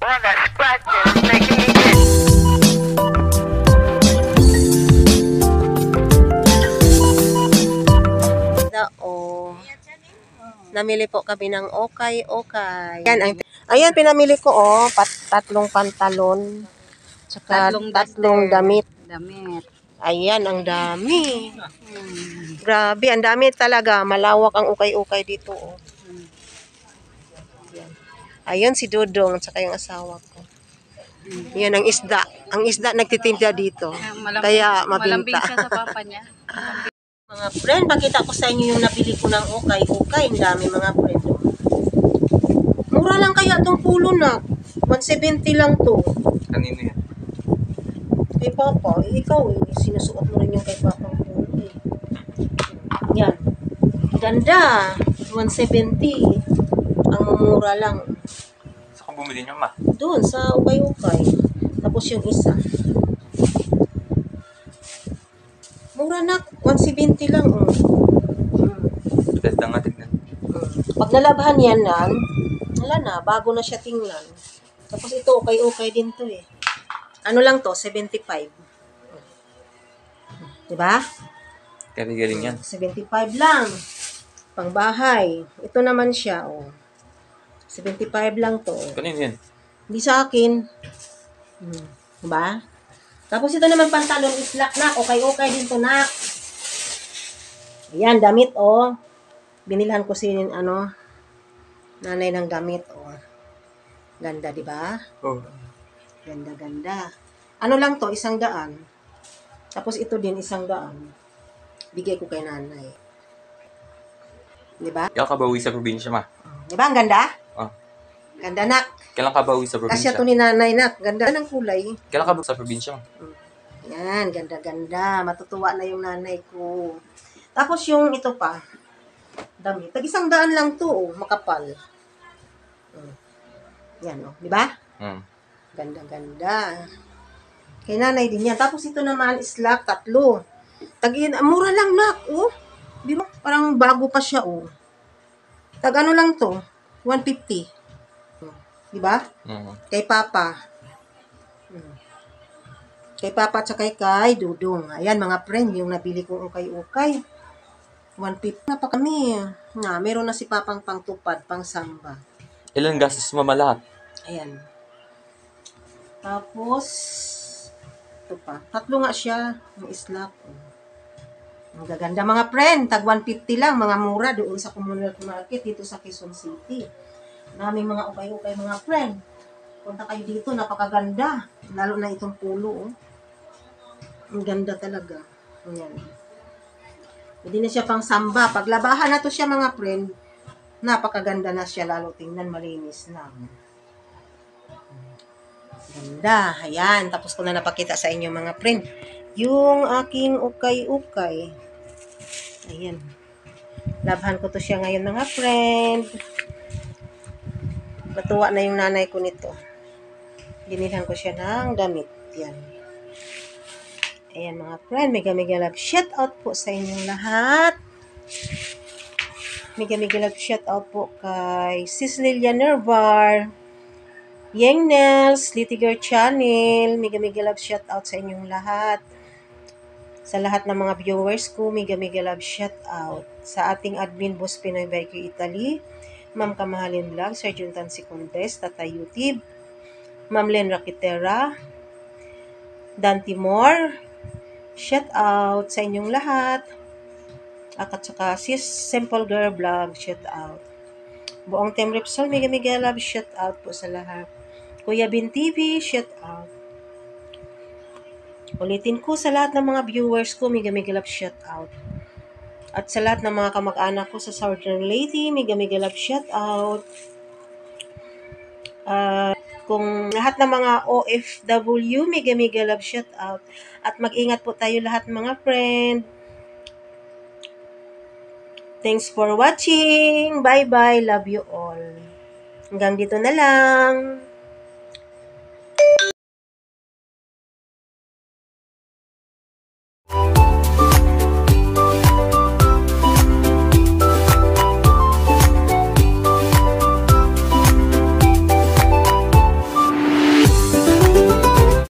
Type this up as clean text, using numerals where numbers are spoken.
have a scratches making me itch. O, namili po kami ng okay. Ayan, pinamili ko tatlong pantalon. Tsaka tatlong damit. Ayan, ang dami. Grabe, ang dami talaga. Malawak ang ukay-ukay dito. Ayan si Dodong, tsaka yung asawa ko. Yan ang isda. Ang isda nagtitinda dito. Kaya mabinta. Malambing siya sa papa niya. Mga friend, pakita ko sa inyo yung nabili ko ng okay. Ang dami mga friend. Mura lang kaya itong pulo na. 170 lang to. Kanino yan? Kay Papa. Ikaw sinusuot mo rin yung kay Papa ang pulo Yan. Ganda. 170. Ang mura lang. Saan ka bumili niyo, ma? Doon sa ukay-ukay. Tapos yung isa. Mura na. 170 lang. Ganda nga tignan. Pag nalabhan yan wala na. Bago na siya tingnan. Tapos ito, ukay-ukay din to Ano lang to? 75. Diba? Galing yan. 75 lang. Pangbahay. Ito naman siya, 75 lang to. Kanino yan? Hindi sa akin. Diba? Tapos ito naman pantalon, islak na. Okay din to, nak. Ayan, damit, Binilhan ko si, nanay ng damit, Ganda, diba? Oh. Ganda. Ano lang to, 100. Tapos ito din, 100. Bigay ko kay nanay. Diba? Kailan ka ba uwi sa probinsya, ma? Diba, ang ganda? Oh. Ganda, nak. Kailan ka ba uwi sa Kasi probinsya? ito ni nanay, nak. Ganda ng kulay. Kailan ka ba sa probinsya, ma? Yan, ganda. Matutuwa na yung nanay ko. Tapos yung ito pa, damit. Tag-100 lang to, makapal. Yan, diba? Ganda. Kay nanay din yan. Tapos ito naman, slack, 3. Mura lang, nak, Di ba? Parang bago pa siya, Tag-ano lang to, 150. Diba? Kay Papa. Kay Papa at kay Dudong. Ayan, mga friend, yung nabili kong ukay-ukay. 150 na pa kami. Meron na si Papang pangtupad, pang samba. Ilan gastos mo lahat? Ayan. Tapos, ito pa. 3 nga siya. Ang islap. Ang gaganda mga friend. Tag 150 lang. Mga mura doon sa Commonwealth Market dito sa Quezon City. Daming mga ukay-ukay mga friend. Punta kayo dito. Napakaganda. Lalo na itong pulo. Ang ganda talaga. Ayan. Hindi na siya pang samba. Paglabahan na to siya mga friend. Napakaganda na siya. Lalo tingnan malinis na. Ganda. Ayan. Tapos ko na napakita sa inyo mga friend. Yung aking ukay-ukay. Ayan. Labhan ko to siya ngayon mga friend. Natuwa na yung nanay ko nito. Binilhan ko siya ng damit. Yan. Ayan mga friend. Mega love. Shout out po sa inyong lahat. Mega love. Shout out po kay Sis Lilia Nervar. Yang Nels. Litiger Channel. Mega love. Shout out sa inyong lahat. Sa lahat ng mga viewers ko, mega love shout out. Sa ating admin boss Pinoy Biker Italy, Ma'am Kamahalin Vlog, Sir Juntan Sicondes, Tata YouTube, Ma'am Len Raquitera, Dan Timor, shout out sa inyong lahat. At saka Sis Simple Girl Vlog, shout out. Buong Team Repsol, mega love shout out po sa lahat. Kuya Bin TV, shout out. Ulitin ko sa lahat ng mga viewers ko, mega love shout out. At sa lahat ng mga kamag-anak ko sa Southern Lady, mega love shout out. Kung lahat ng mga OFW, mega love shout out. At mag-ingat po tayo lahat mga friend. Thanks for watching. Bye-bye. Love you all. Hanggang dito na lang.